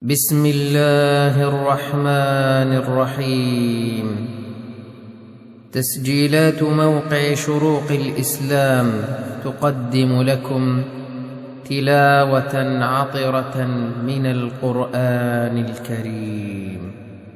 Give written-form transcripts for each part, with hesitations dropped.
بسم الله الرحمن الرحيم. تسجيلات موقع شروق الإسلام تقدم لكم تلاوة عطرة من القرآن الكريم.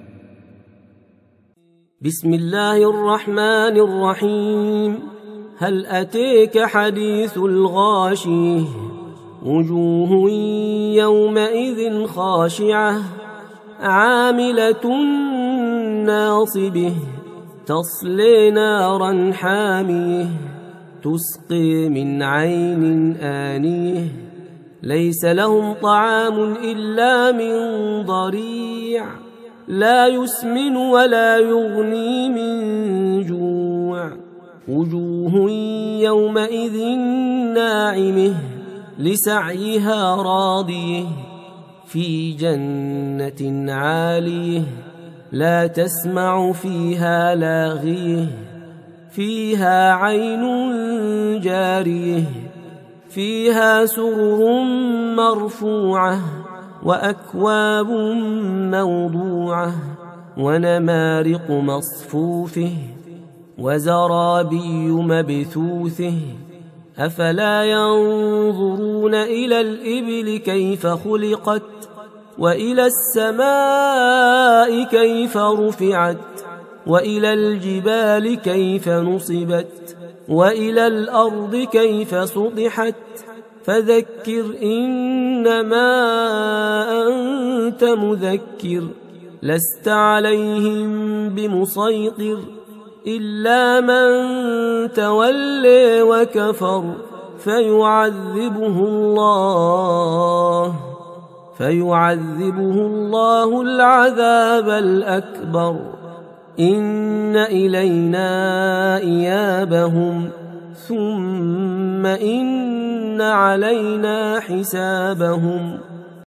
بسم الله الرحمن الرحيم. هل أتيك حديث الغاشية؟ وجوه يومئذ خاشعة عاملة ناصبة تصلي نارا حامية تسقي من عين آنية ليس لهم طعام إلا من ضريع لا يسمن ولا يغني من جوع. وجوه يومئذ ناعمة لسعيها راضية في جنة عالية لا تسمع فيها لاغية فيها عين جارية فيها سرر مرفوعة وأكواب موضوعة ونمارق مصفوفة وزرابي مبثوثة. أفلا ينظرون إلى الإبل كيف خلقت وإلى السماء كيف رفعت وإلى الجبال كيف نصبت وإلى الأرض كيف سطحت. فذكر إنما أنت مذكر لست عليهم بمسيطر إلا من تولي وكفر فيعذبه الله العذاب الأكبر. إن إلينا إيابهم ثم إن علينا حسابهم.